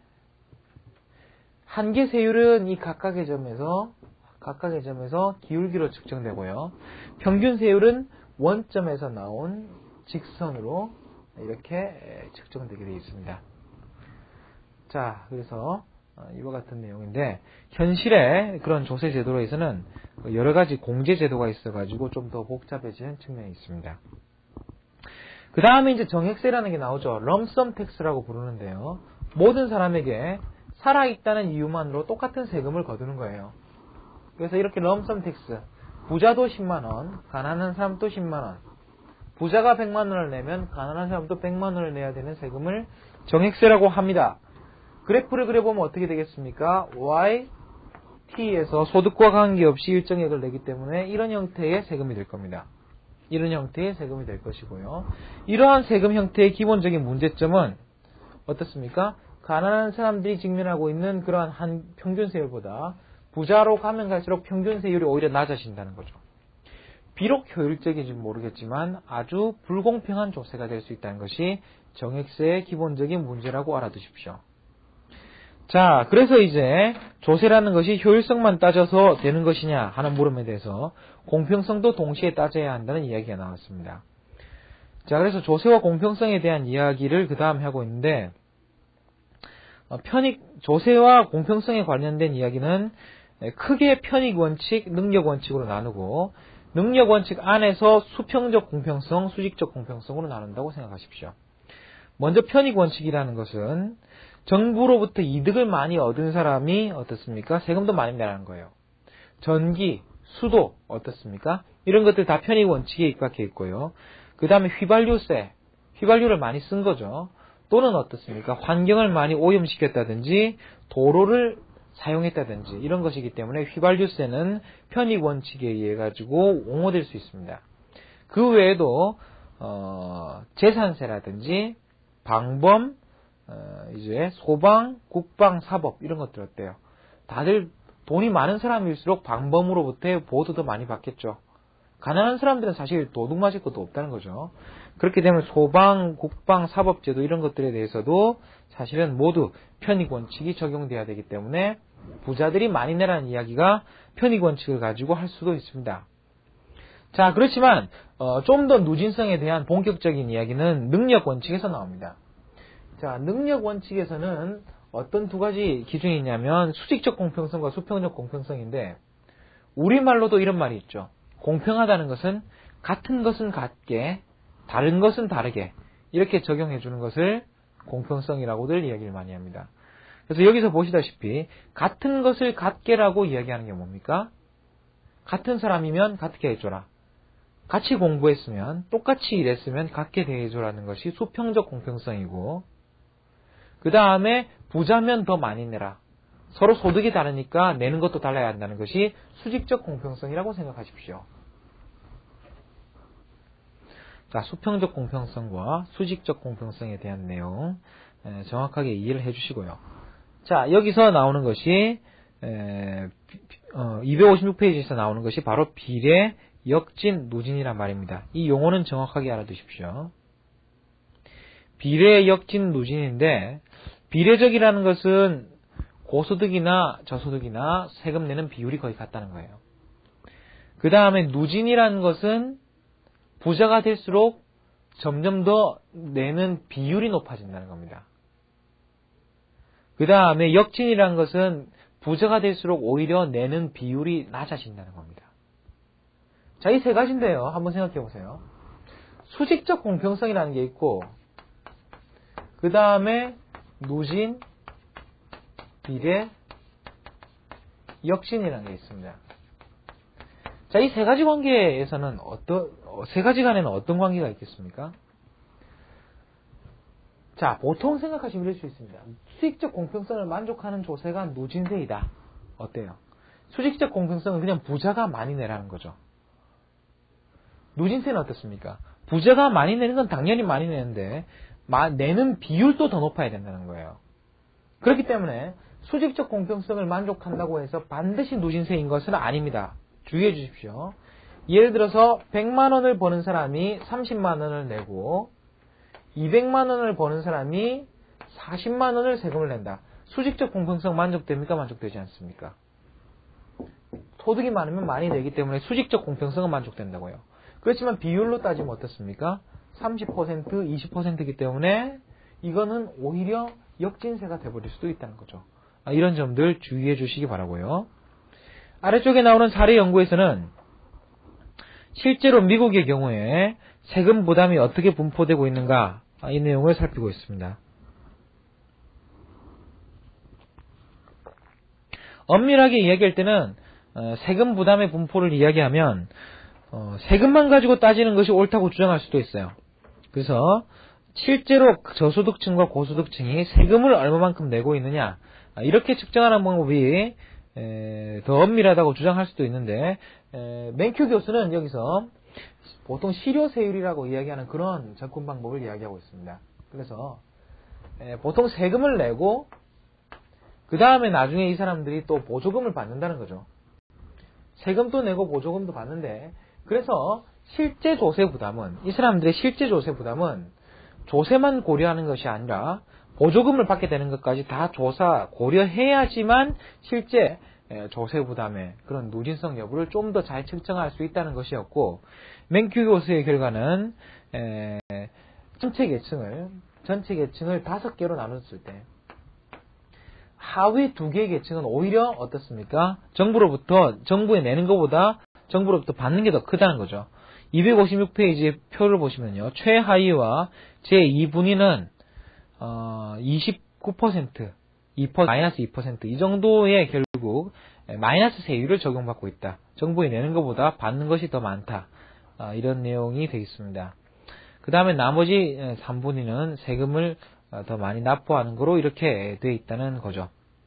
한계세율은 이 각각의 점에서 각각의 점에서 기울기로 측정되고요. 평균세율은 원점에서 나온 직선으로 이렇게 측정되게 되어 있습니다. 자, 그래서 이와 같은 내용인데 현실의 그런 조세 제도로에서는 여러 가지 공제 제도가 있어가지고 좀 더 복잡해지는 측면이 있습니다. 그 다음에 이제 정액세라는 게 나오죠. 럼썸 텍스라고 부르는데요. 모든 사람에게 살아있다는 이유만으로 똑같은 세금을 거두는 거예요. 그래서 이렇게 럼썸 텍스, 부자도 십만 원, 가난한 사람도 십만 원, 부자가 백만 원을 내면 가난한 사람도 백만 원을 내야 되는 세금을 정액세라고 합니다. 그래프를 그려보면 어떻게 되겠습니까? Y, T에서 소득과 관계없이 일정액을 내기 때문에 이런 형태의 세금이 될 겁니다. 이런 형태의 세금이 될 것이고요. 이러한 세금 형태의 기본적인 문제점은 어떻습니까? 가난한 사람들이 직면하고 있는 그러한 한 평균세율보다 부자로 가면 갈수록 평균세율이 오히려 낮아진다는 거죠. 비록 효율적인지 모르겠지만 아주 불공평한 조세가 될 수 있다는 것이 정액세의 기본적인 문제라고 알아두십시오. 자, 그래서 이제 조세라는 것이 효율성만 따져서 되는 것이냐 하는 물음에 대해서 공평성도 동시에 따져야 한다는 이야기가 나왔습니다. 자, 그래서 조세와 공평성에 대한 이야기를 그 다음에 하고 있는데, 편익, 조세와 공평성에 관련된 이야기는 크게 편익원칙, 능력원칙으로 나누고, 능력원칙 안에서 수평적 공평성, 수직적 공평성으로 나눈다고 생각하십시오. 먼저 편익원칙이라는 것은 정부로부터 이득을 많이 얻은 사람이 어떻습니까? 세금도 많이 내라는 거예요. 전기, 수도 어떻습니까? 이런 것들 다 편익원칙에 입각해 있고요. 그 다음에 휘발유세, 휘발유를 많이 쓴 거죠. 또는 어떻습니까? 환경을 많이 오염시켰다든지 도로를 사용했다든지 이런 것이기 때문에 휘발유세는 편익원칙에 의해 가지고 옹호될 수 있습니다. 그 외에도 어, 재산세라든지 방범, 어, 이제 소방, 국방, 사법 이런 것들 어때요? 다들 돈이 많은 사람일수록 방범으로부터 보호도 더 많이 받겠죠. 가난한 사람들은 사실 도둑 맞을 것도 없다는 거죠. 그렇게 되면 소방, 국방, 사법제도 이런 것들에 대해서도 사실은 모두 편익원칙이 적용돼야 되기 때문에 부자들이 많이 내라는 이야기가 편익원칙을 가지고 할 수도 있습니다. 자, 그렇지만 어, 좀 더 누진성에 대한 본격적인 이야기는 능력원칙에서 나옵니다. 자, 능력원칙에서는 어떤 두 가지 기준이 있냐면 수직적 공평성과 수평적 공평성인데 우리말로도 이런 말이 있죠. 공평하다는 것은 같은 것은 같게, 다른 것은 다르게 이렇게 적용해 주는 것을 공평성이라고들 이야기를 많이 합니다. 그래서 여기서 보시다시피 같은 것을 같게라고 이야기하는 게 뭡니까? 같은 사람이면 같게 해줘라. 같이 공부했으면 똑같이 일했으면 같게 대해줘라는 것이 수평적 공평성이고 그 다음에 부자면 더 많이 내라. 서로 소득이 다르니까 내는 것도 달라야 한다는 것이 수직적 공평성이라고 생각하십시오. 자, 수평적 공평성과 수직적 공평성에 대한 내용 정확하게 이해를 해주시고요. 자, 여기서 나오는 것이 에, 어, 이백오십육 페이지에서 나오는 것이 바로 비례, 역진, 누진이란 말입니다. 이 용어는 정확하게 알아두십시오. 비례, 역진, 누진인데 비례적이라는 것은 고소득이나 저소득이나 세금 내는 비율이 거의 같다는 거예요. 그 다음에 누진이라는 것은 부자가 될수록 점점 더 내는 비율이 높아진다는 겁니다. 그 다음에 역진이라는 것은 부자가 될수록 오히려 내는 비율이 낮아진다는 겁니다. 자, 이 세 가지인데요. 한번 생각해 보세요. 수직적 공평성이라는 게 있고 그 다음에 누진, 비례, 역진이라는 게 있습니다. 자, 이 세 가지 관계에서는 어떤, 세 가지 간에는 어떤 관계가 있겠습니까? 자, 보통 생각하시면 이럴 수 있습니다. 수직적 공평성을 만족하는 조세가 누진세이다. 어때요? 수직적 공평성은 그냥 부자가 많이 내라는 거죠. 누진세는 어떻습니까? 부자가 많이 내는 건 당연히 많이 내는데 내는 비율도 더 높아야 된다는 거예요. 그렇기 때문에 수직적 공평성을 만족한다고 해서 반드시 누진세인 것은 아닙니다. 주의해 주십시오. 예를 들어서 백만 원을 버는 사람이 삼십만 원을 내고 이백만 원을 버는 사람이 사십만 원을 세금을 낸다. 수직적 공평성 만족됩니까? 만족되지 않습니까? 소득이 많으면 많이 내기 때문에 수직적 공평성은 만족된다고요. 그렇지만 비율로 따지면 어떻습니까? 삼십 퍼센트, 이십 퍼센트이기 때문에 이거는 오히려 역진세가 돼버릴 수도 있다는 거죠. 이런 점들 주의해 주시기 바라고요. 아래쪽에 나오는 사례 연구에서는 실제로 미국의 경우에 세금 부담이 어떻게 분포되고 있는가, 이 내용을 살피고 있습니다. 엄밀하게 이야기할 때는 어, 세금 부담의 분포를 이야기하면 어, 세금만 가지고 따지는 것이 옳다고 주장할 수도 있어요. 그래서 실제로 저소득층과 고소득층이 세금을 얼마만큼 내고 있느냐, 이렇게 측정하는 방법이 에, 더 엄밀하다고 주장할 수도 있는데, 에, 맨큐 교수는 여기서 보통 실효세율이라고 이야기하는 그런 접근 방법을 이야기하고 있습니다. 그래서 에, 보통 세금을 내고 그 다음에 나중에 이 사람들이 또 보조금을 받는다는 거죠. 세금도 내고 보조금도 받는데, 그래서 실제 조세 부담은, 이 사람들의 실제 조세 부담은 조세만 고려하는 것이 아니라 보조금을 받게 되는 것까지 다 조사 고려해야지만 실제 조세 부담의 그런 누진성 여부를 좀 더 잘 측정할 수 있다는 것이었고, 맨큐 교수의 결과는 에, 전체 계층을 전체 계층을 다섯 개로 나눴을 때 하위 두 개의 계층은 오히려 어떻습니까? 정부로부터 정부에 내는 것보다 정부로부터 받는 게 더 크다는 거죠. 이백오십육 페이지의 표를 보시면요, 최하위와 제이 분위는 어, 이십구 퍼센트, 이 퍼센트, 마이너스 이 퍼센트 이 정도의 결국 마이너스 세율을 적용받고 있다. 정부에 내는 것보다 받는 것이 더 많다. 어, 이런 내용이 되어 있습니다. 그 다음에 나머지 삼 분위는 세금을 더 많이 납부하는 거로 이렇게 되어 있다는 거죠.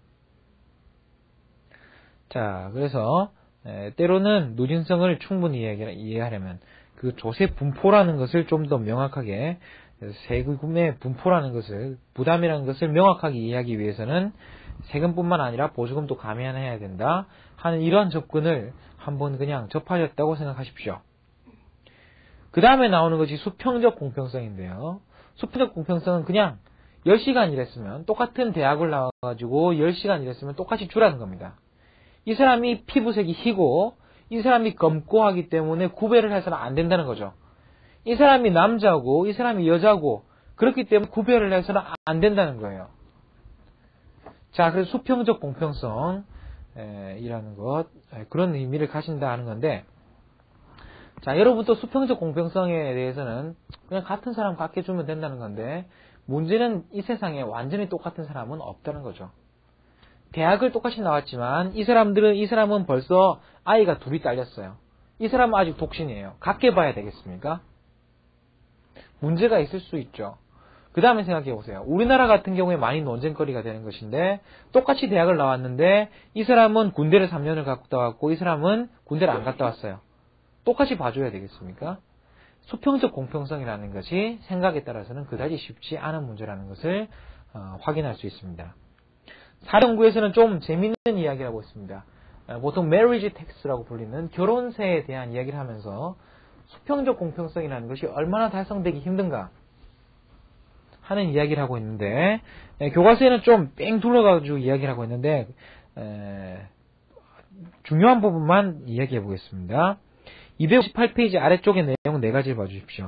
자, 그래서 때로는 누진성을 충분히 이해하려면 그 조세 분포라는 것을 좀 더 명확하게, 세금의 분포라는 것을, 부담이라는 것을 명확하게 이해하기 위해서는 세금뿐만 아니라 보조금도 감안해야 된다 하는 이러한 접근을 한번 그냥 접하셨다고 생각하십시오. 그 다음에 나오는 것이 수평적 공평성인데요. 수평적 공평성은 그냥 열 시간 일했으면, 똑같은 대학을 나와가지고 열 시간 일했으면 똑같이 주라는 겁니다. 이 사람이 피부색이 희고 이 사람이 검고 하기 때문에 구별을 해서는 안 된다는 거죠. 이 사람이 남자고 이 사람이 여자고 그렇기 때문에 구별을 해서는 안 된다는 거예요. 자, 그래서 수평적 공평성 에, 이라는 것, 에, 그런 의미를 가진다 하는 건데, 자, 여러분도 수평적 공평성에 대해서는 그냥 같은 사람 같게 주면 된다는 건데, 문제는 이 세상에 완전히 똑같은 사람은 없다는 거죠. 대학을 똑같이 나왔지만 이 사람들은 이 사람은 벌써 아이가 둘이 딸렸어요. 이 사람은 아직 독신이에요. 같게 봐야 되겠습니까? 문제가 있을 수 있죠. 그 다음에 생각해 보세요. 우리나라 같은 경우에 많이 논쟁거리가 되는 것인데, 똑같이 대학을 나왔는데 이 사람은 군대를 삼 년을 갔다 왔고 이 사람은 군대를 안 갔다 왔어요. 똑같이 봐줘야 되겠습니까? 수평적 공평성이라는 것이 생각에 따라서는 그다지 쉽지 않은 문제라는 것을 어, 확인할 수 있습니다. 사령구에서는 좀 재밌는 이야기를 하고 있습니다. 보통 marriage tax라고 불리는 결혼세에 대한 이야기를 하면서 수평적 공평성이라는 것이 얼마나 달성되기 힘든가 하는 이야기를 하고 있는데, 교과서에는 좀 뺑 둘러가지고 이야기를 하고 있는데, 에, 중요한 부분만 이야기해 보겠습니다. 이백오십팔 페이지 아래쪽의 내용 네 가지를 봐주십시오.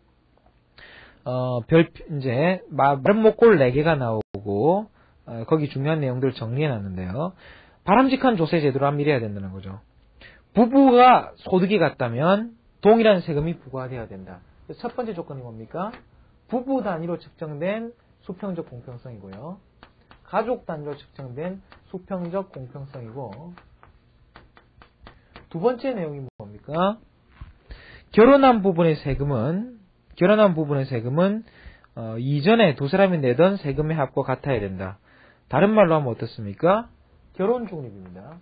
어, 별, 이제, 마른 목골 네 개가 나오고, 어, 거기 중요한 내용들을 정리해 놨는데요. 바람직한 조세 제도를 한번 이래야 된다는 거죠. 부부가 소득이 같다면 동일한 세금이 부과되어야 된다. 첫 번째 조건이 뭡니까? 부부 단위로 측정된 수평적 공평성이고요. 가족 단위로 측정된 수평적 공평성이고, 두 번째 내용이 뭡니까? 결혼한 부분의 세금은 결혼한 부분의 세금은 어, 이전에 두 사람이 내던 세금의 합과 같아야 된다. 다른 말로 하면 어떻습니까? 결혼 중립입니다.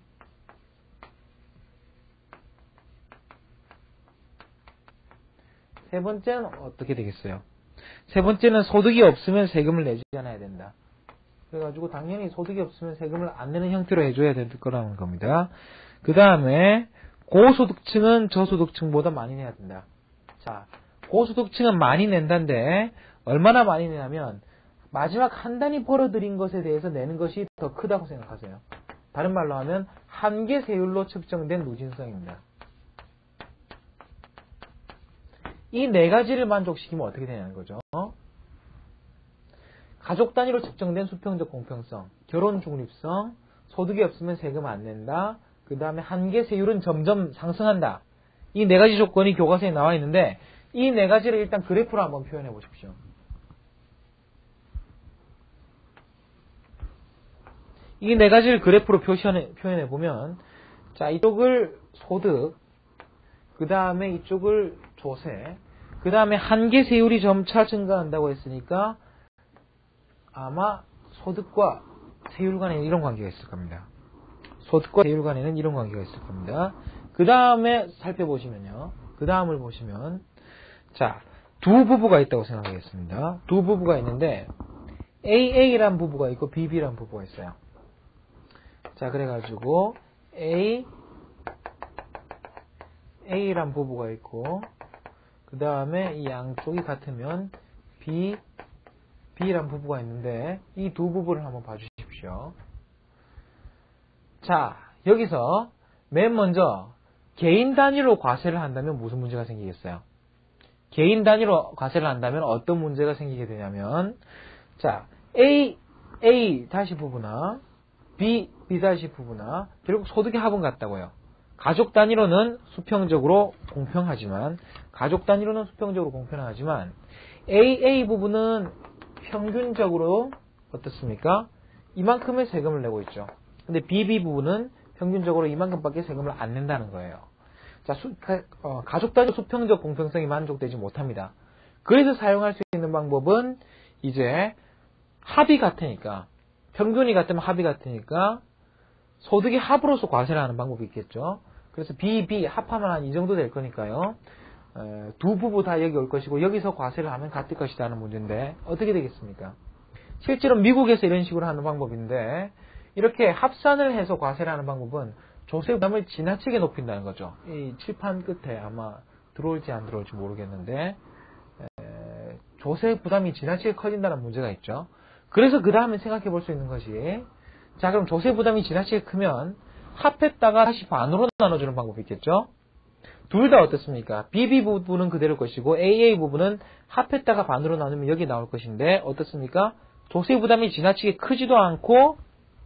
세 번째는 어떻게 되겠어요? 세 번째는 소득이 없으면 세금을 내지 않아야 된다. 그래가지고 당연히 소득이 없으면 세금을 안 내는 형태로 해줘야 될 거라는 겁니다. 그 다음에 고소득층은 저소득층보다 많이 내야 된다. 자, 고소득층은 많이 낸다는데 얼마나 많이 내냐면 마지막 한 단위 벌어들인 것에 대해서 내는 것이 더 크다고 생각하세요. 다른 말로 하면 한계 세율로 측정된 누진성입니다. 이 네 가지를 만족시키면 어떻게 되냐는 거죠. 가족 단위로 측정된 수평적 공평성, 결혼 중립성, 소득이 없으면 세금 안 낸다, 그 다음에 한계 세율은 점점 상승한다. 이 네 가지 조건이 교과서에 나와 있는데, 이 네 가지를 일단 그래프로 한번 표현해 보십시오. 이 네 가지를 그래프로 표현해, 표현해 보면, 자, 이쪽을 소득, 그 다음에 이쪽을 조세, 그 다음에 한계 세율이 점차 증가한다고 했으니까 아마 소득과 세율 간에는 이런 관계가 있을 겁니다. 소득과 세율 간에는 이런 관계가 있을 겁니다. 그 다음에 살펴보시면요. 그 다음을 보시면, 자, 두 부부가 있다고 생각하겠습니다. 두 부부가 있는데 에이에이라는 부부가 있고 비비라는 부부가 있어요. 자, 그래가지고 A, A라는 부부가 있고 그 다음에 이 양쪽이 같으면 B, B라는 부부가 있는데 이 두 부부를 한번 봐주십시오. 자, 여기서 맨 먼저 개인 단위로 과세를 한다면 무슨 문제가 생기겠어요? 개인 단위로 과세를 한다면 어떤 문제가 생기게 되냐면, 자, A, A 다시 부부나 B, B 다시 부부나 결국 소득의 합은 같다고요. 가족 단위로는 수평적으로 공평하지만, 가족 단위로는 수평적으로 공평하지만 A, A 부부는 평균적으로 어떻습니까? 이만큼의 세금을 내고 있죠. 근데 B, B 부부는 평균적으로 이만큼밖에 세금을 안 낸다는 거예요. 자, 수, 가, 어, 가족 단위 수평적 공평성이 만족되지 못합니다. 그래서 사용할 수 있는 방법은 이제 합이 같으니까, 평균이 같으면 합이 같으니까 소득의 합으로서 과세를 하는 방법이 있겠죠. 그래서 B, B 합하면 한 이 정도 될 거니까요. 에, 두 부부 다 여기 올 것이고 여기서 과세를 하면 같을 것이다 하는 문제인데 어떻게 되겠습니까? 실제로 미국에서 이런 식으로 하는 방법인데, 이렇게 합산을 해서 과세를 하는 방법은 조세 부담을 지나치게 높인다는 거죠. 이 칠판 끝에 아마 들어올지 안 들어올지 모르겠는데 에, 조세 부담이 지나치게 커진다는 문제가 있죠. 그래서 그 다음에 생각해 볼 수 있는 것이, 자, 그럼 조세 부담이 지나치게 크면 합했다가 다시 반으로 나눠주는 방법이 있겠죠. 둘 다 어떻습니까? 비비 부분은 그대로 것이고 에이에이 부분은 합했다가 반으로 나누면 여기 나올 것인데 어떻습니까? 조세 부담이 지나치게 크지도 않고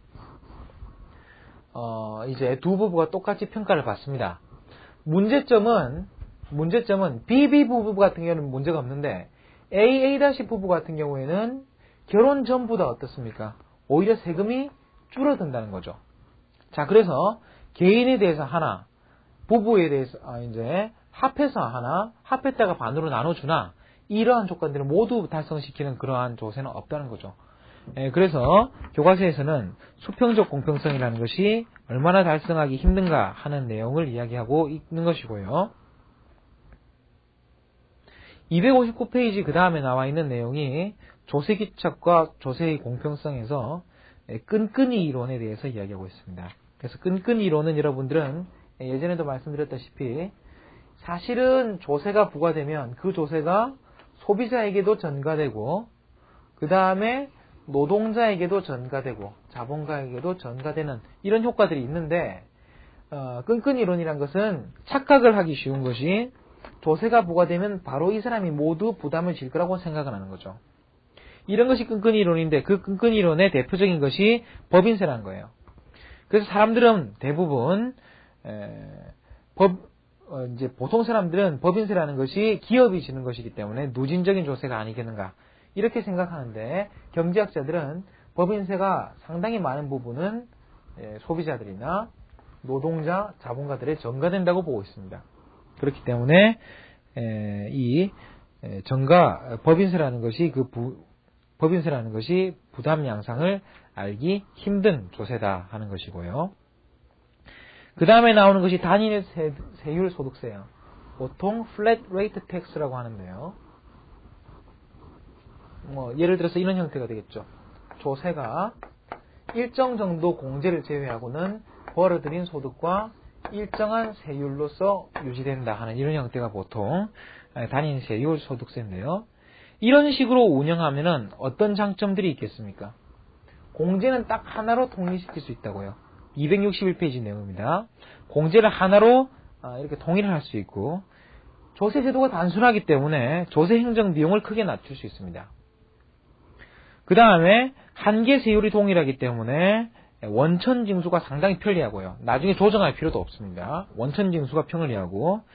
어, 이제 두 부부가 똑같이 평가를 받습니다. 문제점은, 문제점은 비비 부부 같은 경우는 문제가 없는데 에이에이 부부 같은 경우에는 결혼 전보다 어떻습니까? 오히려 세금이 줄어든다는 거죠. 자, 그래서 개인에 대해서 하나, 부부에 대해서 아, 이제 합해서 하나, 합했다가 반으로 나눠주나, 이러한 조건들을 모두 달성시키는 그러한 조세는 없다는 거죠. 예, 그래서 교과서에서는 수평적 공평성이라는 것이 얼마나 달성하기 힘든가 하는 내용을 이야기하고 있는 것이고요. 이백오십구 페이지 그 다음에 나와 있는 내용이 조세기착과 조세의 공평성에서 끈끈이 이론에 대해서 이야기하고 있습니다. 그래서 끈끈이 이론은 여러분들은 예전에도 말씀드렸다시피 사실은 조세가 부과되면 그 조세가 소비자에게도 전가되고 그 다음에 노동자에게도 전가되고 자본가에게도 전가되는 이런 효과들이 있는데, 어, 끈끈이 이론이란 것은 착각을 하기 쉬운 것이 조세가 부과되면 바로 이 사람이 모두 부담을 질 거라고 생각을 하는 거죠. 이런 것이 끈끈이 이론인데 그 끈끈이 이론의 대표적인 것이 법인세라는 거예요. 그래서 사람들은 대부분 에, 법 어, 이제 보통 사람들은 법인세라는 것이 기업이 지는 것이기 때문에 누진적인 조세가 아니겠는가 이렇게 생각하는데, 경제학자들은 법인세가 상당히 많은 부분은 에, 소비자들이나 노동자, 자본가들에 전가된다고 보고 있습니다. 그렇기 때문에 에, 이 에, 전가 법인세라는 것이 그 부, 법인세라는 것이 부담 양상을 알기 힘든 조세다 하는 것이고요. 그 다음에 나오는 것이 단일 세, 세율 소득세예요. 보통 flat rate tax라고 하는데요. 뭐 예를 들어서 이런 형태가 되겠죠. 조세가 일정 정도 공제를 제외하고는 벌어들인 소득과 일정한 세율로서 유지된다 하는 이런 형태가 보통 단일 세율 소득세인데요. 이런 식으로 운영하면은 어떤 장점들이 있겠습니까? 공제는 딱 하나로 통일시킬 수 있다고요. 이백육십일 페이지 내용입니다. 공제를 하나로 이렇게 통일을 할 수 있고, 조세 제도가 단순하기 때문에 조세 행정 비용을 크게 낮출 수 있습니다. 그 다음에 한계 세율이 동일하기 때문에 원천 징수가 상당히 편리하고요. 나중에 조정할 필요도 없습니다. 원천 징수가 편리하고,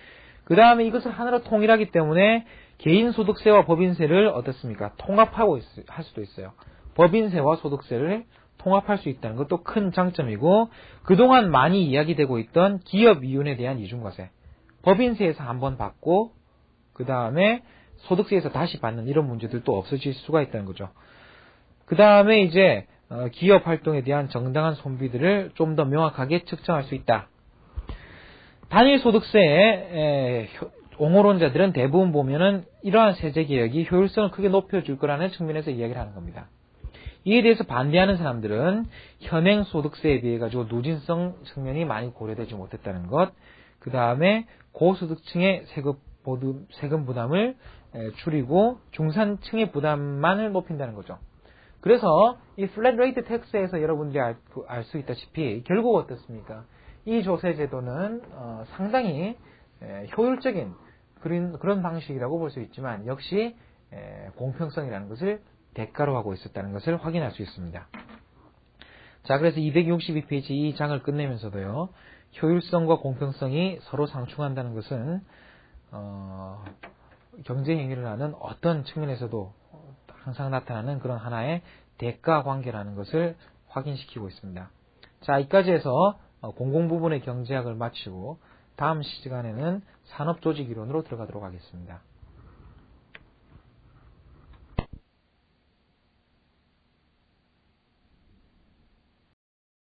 그 다음에 이것을 하나로 통일하기 때문에 개인소득세와 법인세를 어떻습니까? 통합하고 있, 할 수도 있어요. 법인세와 소득세를 통합할 수 있다는 것도 큰 장점이고, 그동안 많이 이야기되고 있던 기업이윤에 대한 이중과세, 법인세에서 한번 받고 그 다음에 소득세에서 다시 받는 이런 문제들도 없어질 수가 있다는 거죠. 그 다음에 이제 기업 활동에 대한 정당한 손비들을 좀 더 명확하게 측정할 수 있다. 단일 소득세의 옹호론자들은 대부분 보면은 이러한 세제 개혁이 효율성을 크게 높여줄 거라는 측면에서 이야기를 하는 겁니다. 이에 대해서 반대하는 사람들은 현행 소득세에 비해 가지고 누진성 측면이 많이 고려되지 못했다는 것, 그 다음에 고소득층의 세금, 세금 부담을 줄이고 중산층의 부담만을 높인다는 거죠. 그래서 이 플랫 레이트 텍스에서 여러분들이 알 수 있다시피 결국 어떻습니까? 이 조세 제도는 어, 상당히 에, 효율적인 그런, 그런 방식이라고 볼 수 있지만 역시 에, 공평성이라는 것을 대가로 하고 있었다는 것을 확인할 수 있습니다. 자, 그래서 이백육십이 페이지 이 장을 끝내면서도요, 효율성과 공평성이 서로 상충한다는 것은 어, 경제 행위를 하는 어떤 측면에서도 항상 나타나는 그런 하나의 대가 관계라는 것을 확인시키고 있습니다. 자, 여기까지 해서 공공 부분의 경제학을 마치고 다음 시간에는 산업조직이론으로 들어가도록 하겠습니다.